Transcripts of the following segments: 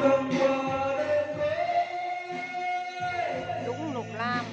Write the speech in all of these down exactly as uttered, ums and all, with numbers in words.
Dũng Lục Lam.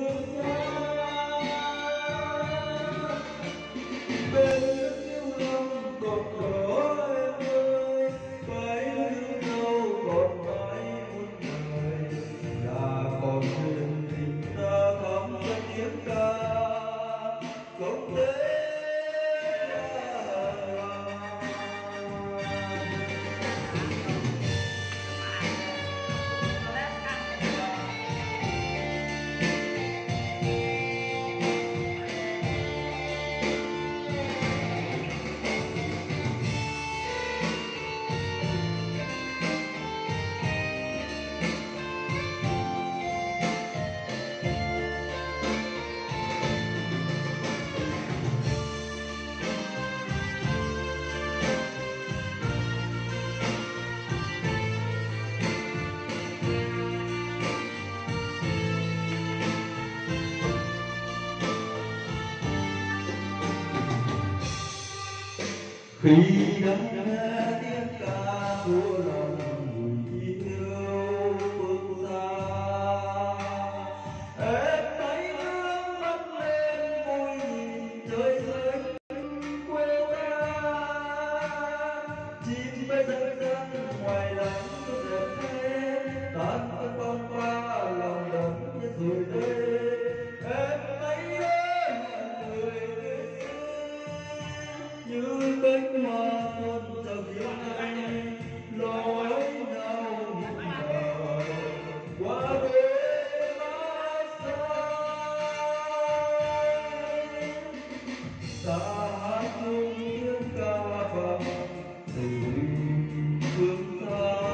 Khi đã nghe tiếng ca của lòng người yêu phương xa, em thấy nước mắt lên môi nhìn trời xanh quê ta. Chim bay rơi rơi ngoài lắng đẹp thế, tan cơn bóng qua lòng đắm rồi đây. Em thấy ơi người như cánh hoa tuôn dòng yêu anh, lối nhau nhịp nhàng qua đêm lá xanh. Ta hát chung tiếng ca vang từ phương xa,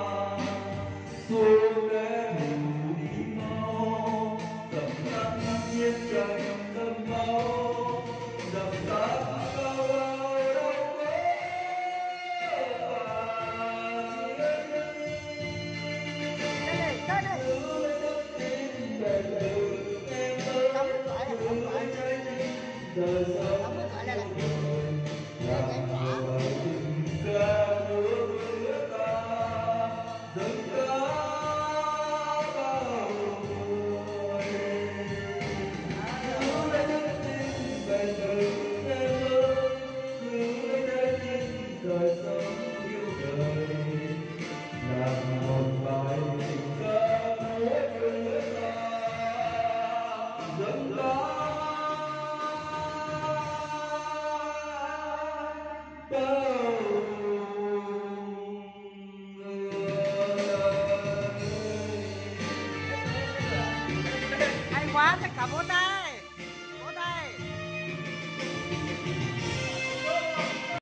xuông ghé ngủ đi mau, dập tắt chiến tranh đẫm máu, dập tắt cao lao đau đời sống làm người tình ca nước ta dâng ca bao người. Giữ lấy đức tin bền bỉ em ơi, giữ lấy tin đời sống yêu đời, làm một bài tình ca của người ta dâng ca. Hay quá, tất cả vỗ tay.